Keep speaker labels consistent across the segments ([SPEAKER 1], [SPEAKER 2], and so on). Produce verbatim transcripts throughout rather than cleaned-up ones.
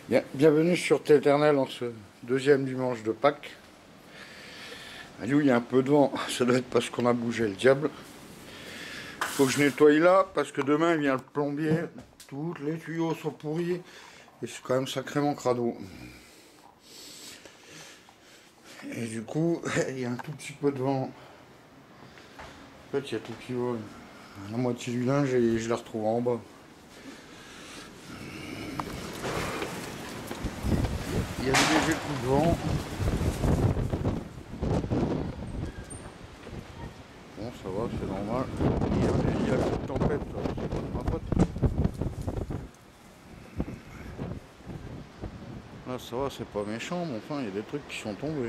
[SPEAKER 1] Bien, bienvenue sur Téternel en ce deuxième dimanche de Pâques. À Lyon, il y a un peu de vent, ça doit être parce qu'on a bougé le diable. Faut que je nettoie là, parce que demain il vient le plombier, tous les tuyaux sont pourris, et c'est quand même sacrément crado. Et du coup, il y a un tout petit peu de vent. En fait, il y a tout qui vole. La moitié du linge et je la retrouve en bas. Il y a des légers coups de vent. Bon, ça va, c'est normal. Il y a, il y a la petite tempête, là, c'est pas de ma faute. Là, ça va, c'est pas méchant, mais enfin, il y a des trucs qui sont tombés.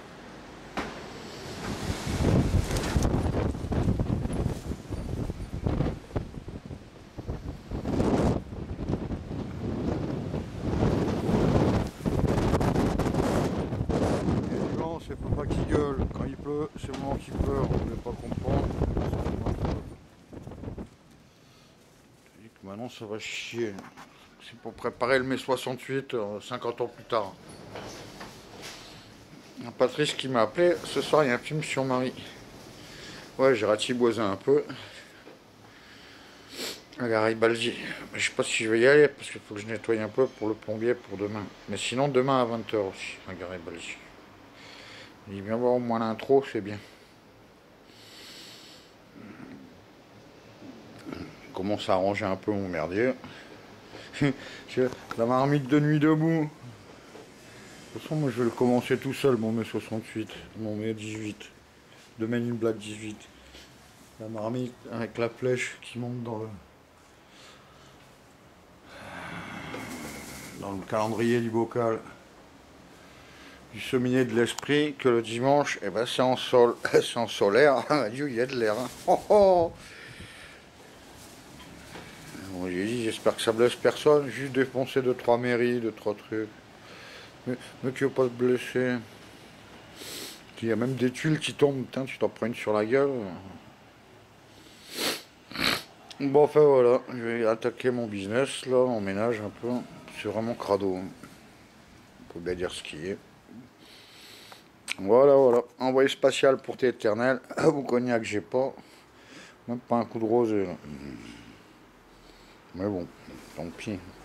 [SPEAKER 1] Et du vent, c'est papa qui gueule. Quand il pleut, c'est moi qui pleure. Vous ne voulez pas comprendre. Je dis que maintenant, ça va chier. C'est pour préparer le mai soixante-huit, euh, cinquante ans plus tard. Il y a Patrice qui m'a appelé. Ce soir, il y a un film sur Marie. Ouais, j'ai ratiboisé un peu. À Garibaldi. Je sais pas si je vais y aller parce qu'il faut que je nettoie un peu pour le plombier pour demain. Mais sinon, demain à vingt heures aussi, à Garibaldi. Il vient voir au moins l'intro, c'est bien. Il commence à arranger un peu mon merdier. La marmite de nuit debout. De toute façon, moi je vais le commencer tout seul, mon mai soixante-huit, mon mai dix-huit. De Men in Black dix-huit. La marmite avec la flèche qui monte dans le. dans le calendrier du bocal. Du sommier de l'esprit que le dimanche, eh ben c'est en sol, c'est en solaire. Dieu, il y a de l'air. Hein. Oh, oh. Bon, j'ai dit, j'espère que ça blesse personne. Juste défoncer deux trois mairies, deux trois trucs. Mais, mais qu'il n'y a pas de blessés. Il y a même des tuiles qui tombent. Putain, tu t'en prends une sur la gueule. Bon, enfin voilà, je vais attaquer mon business là, en ménage un peu. C'est vraiment crado. Hein. On peut bien dire ce qui est. Voilà, voilà. Envoyé spatial pour tes éternels. Ah, vous cognac, j'ai pas. Même pas un coup de rosé là. Mais bon, tant pis.